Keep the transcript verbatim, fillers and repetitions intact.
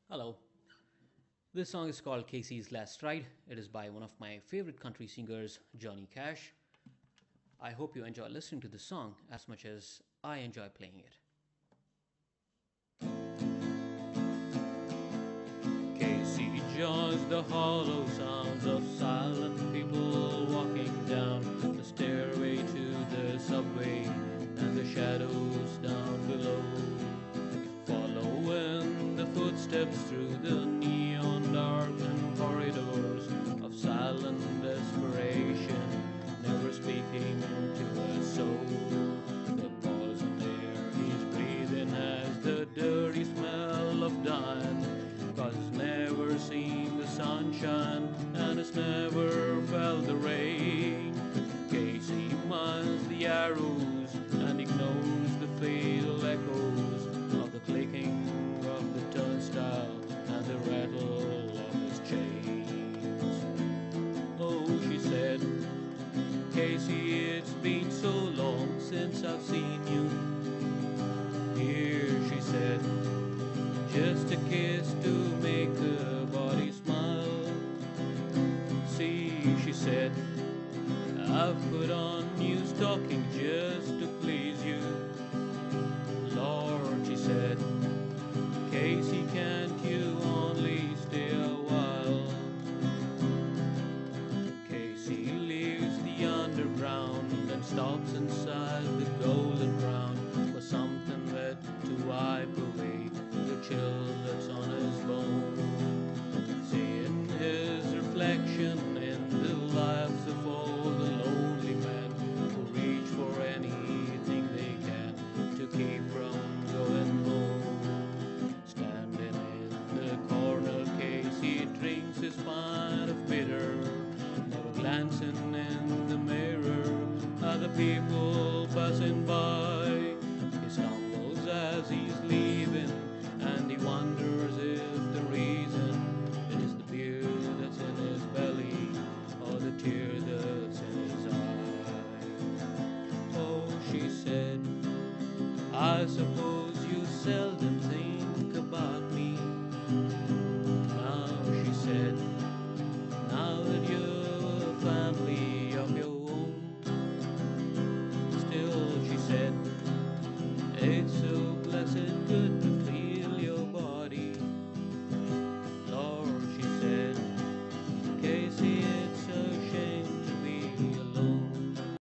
Hello. This song is called Casey's Last Ride. It is by one of my favorite country singers, Jhonny Cash. I hope you enjoy listening to the song as much as I enjoy playing it. Casey joins the hollow sounds of silent people walking down the stairway to the subway and the shadows down below. Following the footsteps through the neon darkened corridors of silent desperation, never speaking to a soul. The poison air he's breathing has the dirty smell of dying, 'cause he's never seen the sunshine and has never felt the rain. Casey minds the arrows and ignores the fatal echoes of the clicking of the turnstile and the rattle of his chains. Oh, she said, Casey, it's been so long since I've seen you. Here, she said, just a kiss to make the body smile. See, she said, I've put on new stocking just to please you. Lord, she said, Casey, can't you only stay a while? Casey leaves the underground and stops inside the golden brown for something wet to wipe away the chill that's on his bone. Seeing his reflection in the lives of all the lonely men who reach for anything they can to keep from going home. Standing in the corner, Casey drinks his pint of bitter, never glancing in the mirror at the people passing by. He stumbles as he's leaving, and he wonders if the reason is the beer that's in his belly or the tear that's in his eye. Oh, she said, I suppose